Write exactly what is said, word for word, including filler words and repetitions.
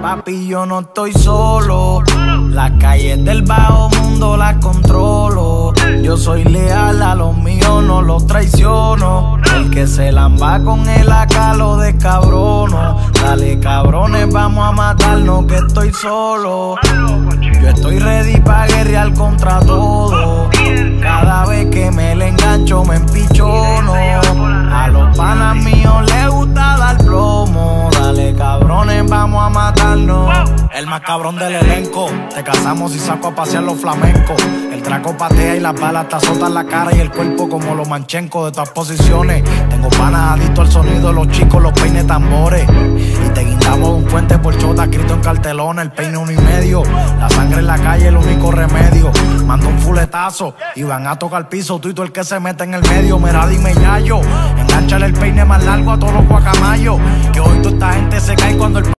Papi, yo no estoy solo. Las calles del bajo mundo las controlo. Yo soy leal a los míos, no los traiciono. El que se lamba con el acá lo descabrono. Dale, cabrones, vamos a matarnos que estoy solo. Yo estoy ready pa' guerrear contra todo. Cada vez que me le engancho me empichono. A los panas míos les gusta dar plomo. Dale, cabrones, vamos a matarnos. El más cabrón del elenco. Te casamos y saco a pasear los flamencos. El traco patea y las balas te azotan la cara y el cuerpo como los manchencos de todas posiciones. Tengo panas adictos al sonido de los chicos, los peines tambores. Y te guindamos de un puente por chota escrito en cartelona. El peine uno y medio. La sangre en la calle el único remedio. Mando un fuletazo y van a tocar el piso. Tú y tú el que se mete en el medio. Mira, dime yayo. Engánchale el peine más largo a todos los guacamayos. Que hoy toda esta gente se cae cuando el